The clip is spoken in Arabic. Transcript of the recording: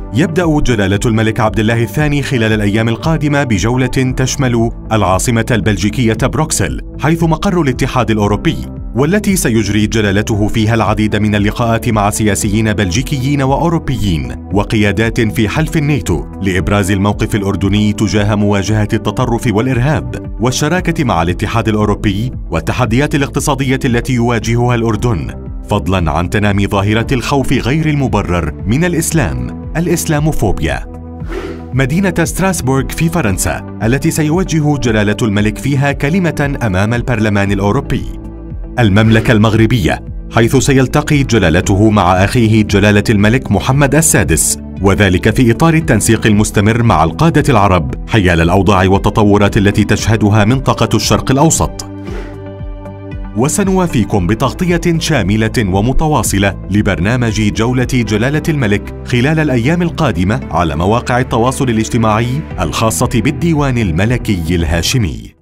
يبدأ جلالة الملك عبد الله الثاني خلال الأيام القادمة بجولة تشمل العاصمة البلجيكية بروكسل حيث مقر الاتحاد الأوروبي، والتي سيجري جلالته فيها العديد من اللقاءات مع سياسيين بلجيكيين وأوروبيين وقيادات في حلف الناتو لإبراز الموقف الأردني تجاه مواجهة التطرف والإرهاب والشراكة مع الاتحاد الأوروبي والتحديات الاقتصادية التي يواجهها الأردن، فضلاً عن تنامي ظاهرة الخوف غير المبرر من الإسلاموفوبيا. مدينة ستراسبورغ في فرنسا التي سيوجه جلالة الملك فيها كلمة أمام البرلمان الأوروبي. المملكة المغربية حيث سيلتقي جلالته مع أخيه جلالة الملك محمد السادس، وذلك في إطار التنسيق المستمر مع القادة العرب حيال الأوضاع والتطورات التي تشهدها منطقة الشرق الأوسط. وسنوافيكم بتغطية شاملة ومتواصلة لبرنامج جولة جلالة الملك خلال الأيام القادمة على مواقع التواصل الاجتماعي الخاصة بالديوان الملكي الهاشمي.